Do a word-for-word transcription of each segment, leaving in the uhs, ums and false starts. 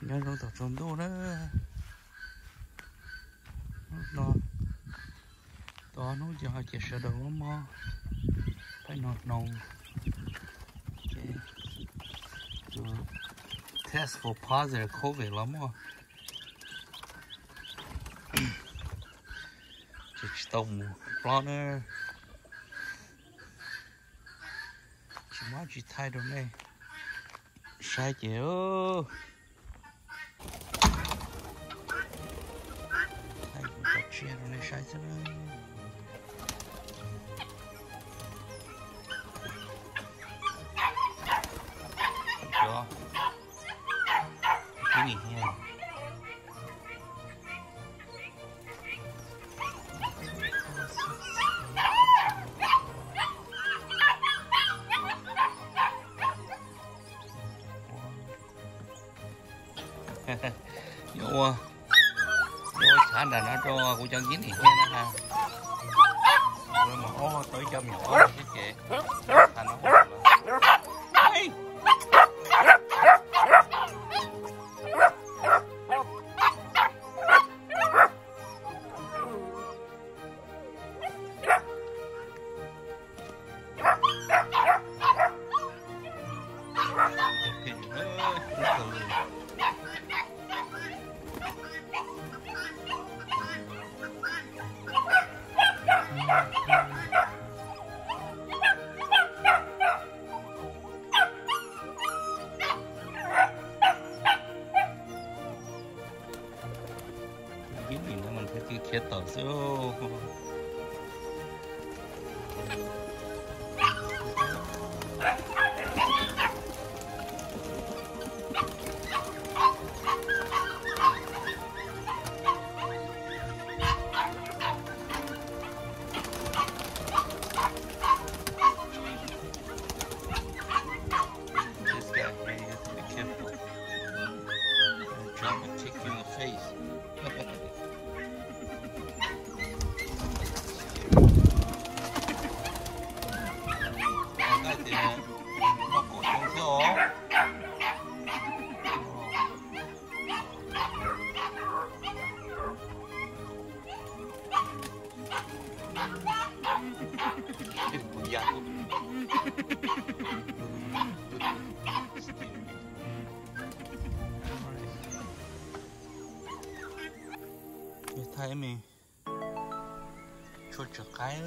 nhớ đâu tập trung đâu đó nó đó nó giờ chỉ sợ đầu lắm mà phải nọt nồng to test for positive COVID lắm mà chỉ tông runner chỉ mới chỉ thay đồ này sai chịu thay đồ tập chia đồ này sai chứ đâu chưa cái gì nha vô vô thả đàn nó cho cô chân dính thì nghe nó ha rồi mà ó tới trong nhỏ cái chị thành nó cái gì nữa mình phải tiêu khiết tỏ số thấy mình chốt chốt cái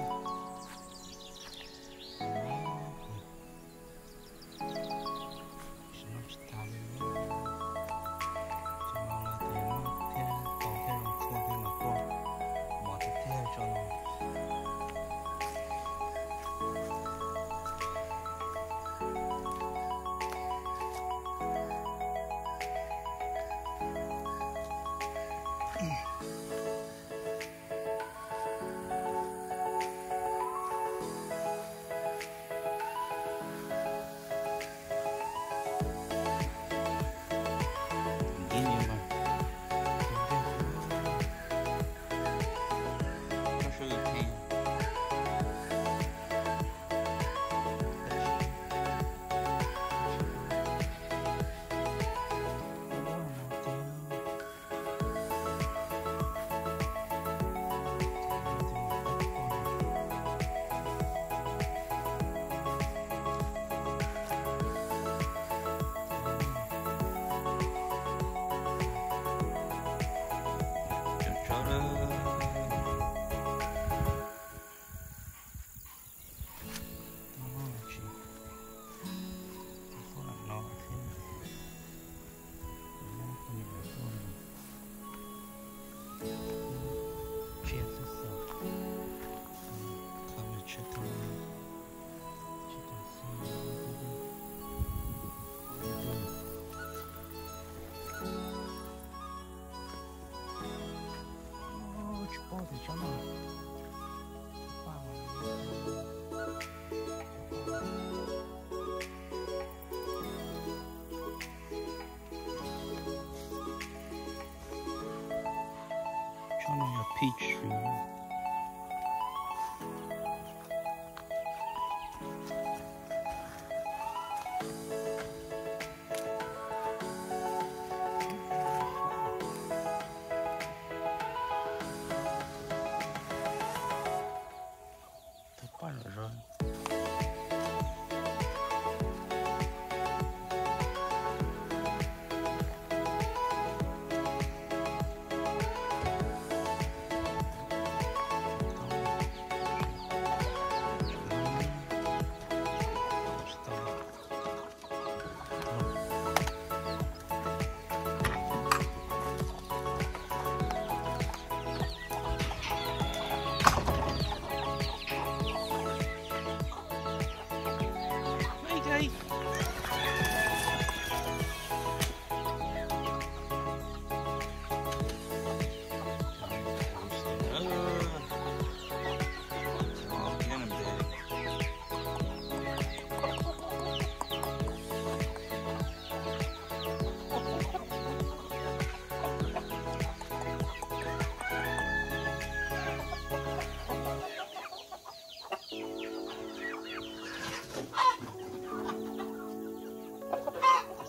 peach tree.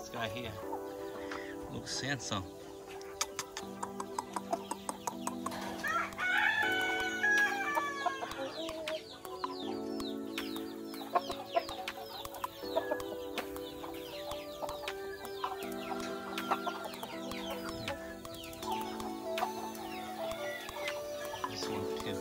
guy here looks handsome. This one too.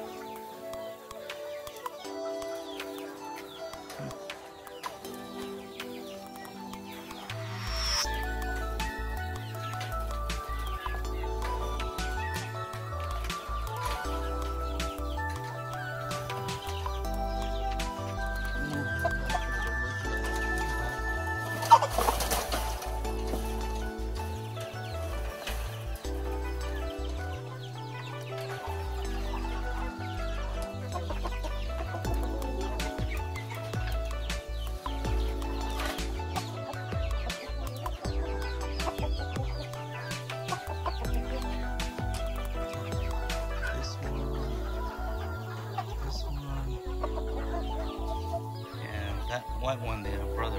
That white one there, brother.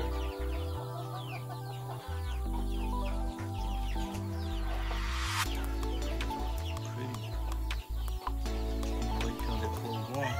Pretty. Wait till they're full grown.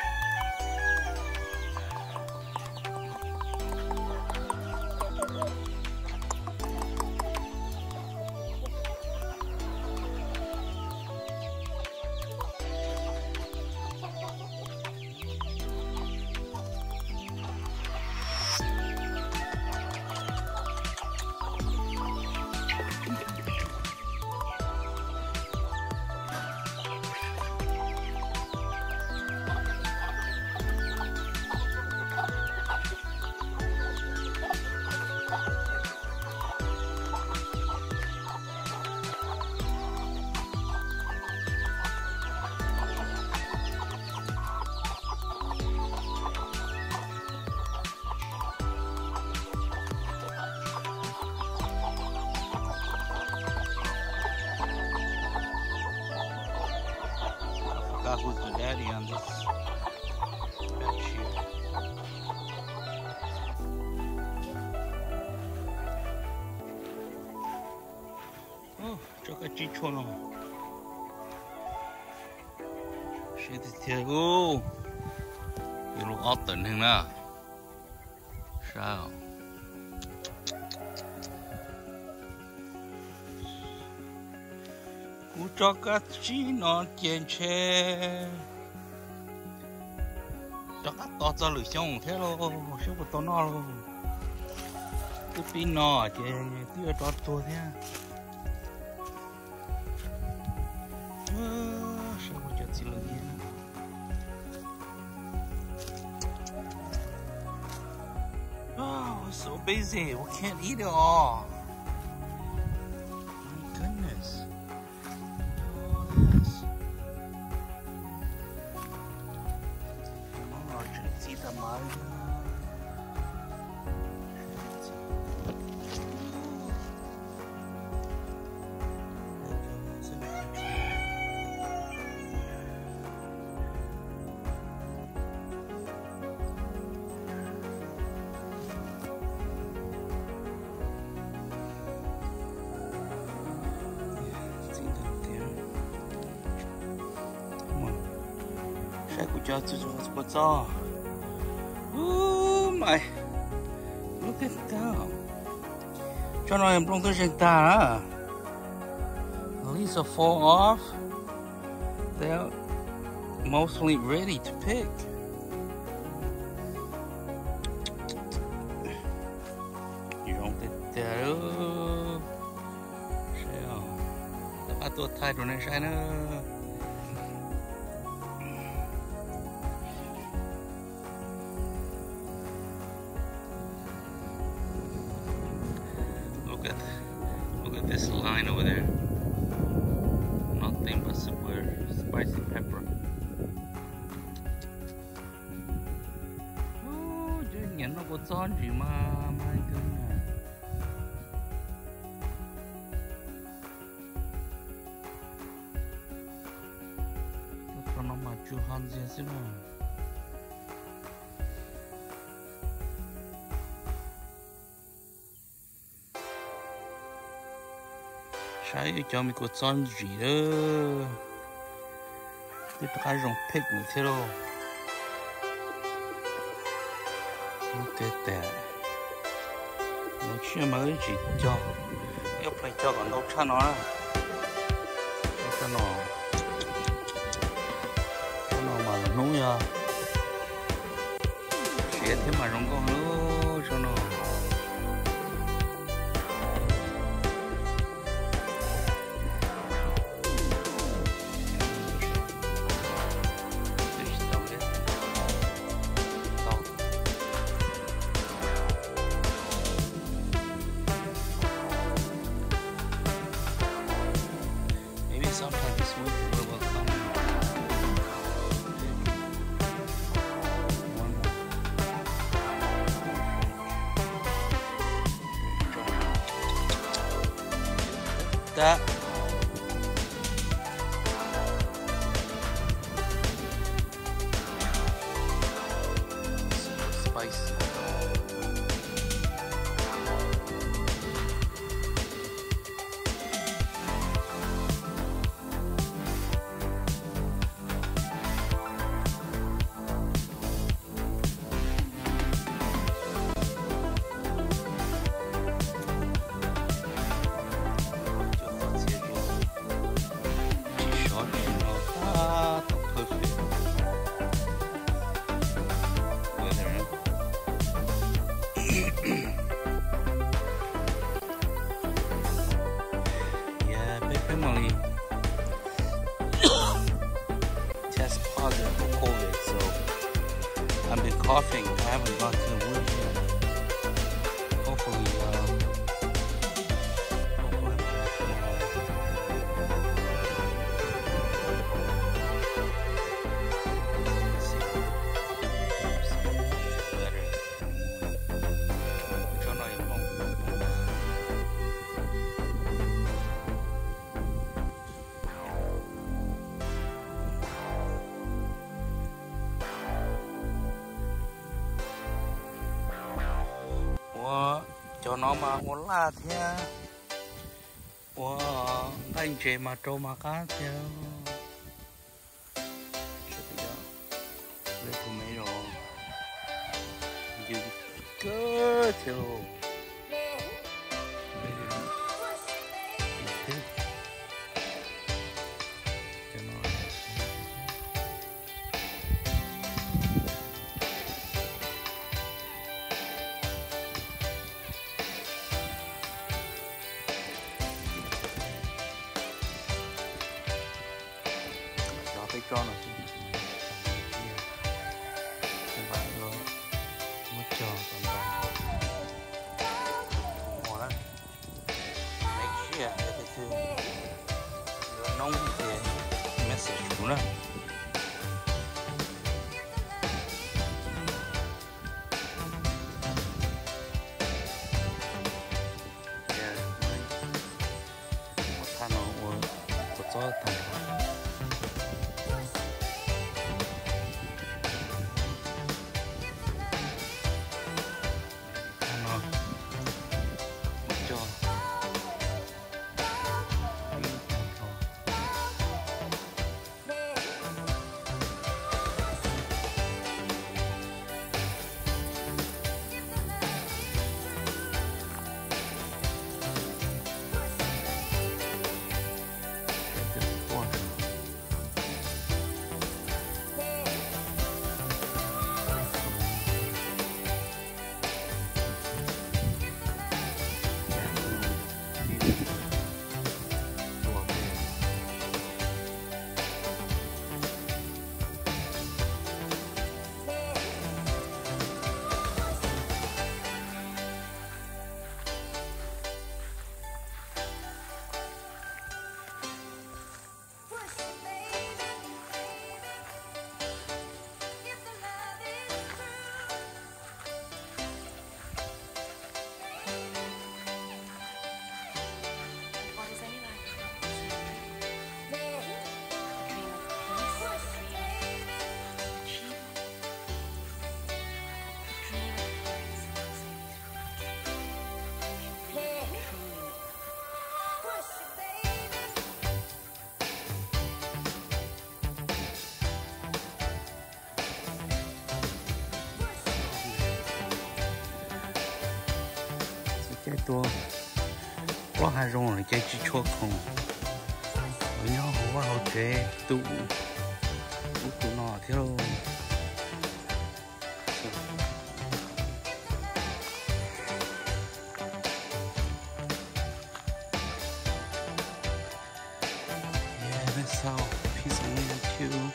Who's the daddy on this batch here? Oh, 저거 찌초노. Shit, theo. 이로 어떤 행나? sao? Cú cho cá chi nó chèn chè, cho cá to cho lưỡi xong thế lo, xong một to no lo, cú pin nó chè, tiêu cho to thế, xong một chút xíu nữa, oh, we're so busy, we can't eat it all. My goodness. Oh my, look at that. Cho nó em trong tôi sẽ ta. At least a fall off. They're mostly ready to pick. You don't get that. Sao? Đã bắt tôi thay đồ này sai nữa. This line over there, nothing but super spicy pepper. Oh, chứ nhìn nó có giòn gì mà my goodness. Cho nó mà chưa ăn gì xí nữa. Sai cho mình có chọn gì đó. Tiếp tục cái rong pick nữa thế đâu. Tệ tệ. Mình chưa mới chỉ cho. Yêu phải cho còn đâu cho nó. Cho nó. Cho nó mà là nấu ya. Sẽ thế mà rong con nữa cho nó. Sometimes this winter will come. One more. That. Spicy. Family test positive for COVID, so I've been coughing. I haven't got to the woods yet. Hopefully, uh, hopefully, let's see. Better. Cho nó im không? Cho nó mà muốn là theo wow anh chị mà trâu mà cá theo sẽ bây giờ lấy thùng mấy rồi dừng cơ theo cái cho nó chứ không phải nó mất cho còn vào ngon lắm make sure that it's nó nóng thì message xuống đó một thằng nó của cho thằng 多，我还容易在去抽空，我要我好这赌，赌赌哪条？Yeah, that's how peace on YouTube.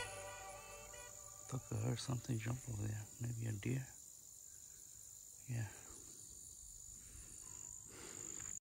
I thought I heard something jump over there. Maybe a deer. Yeah.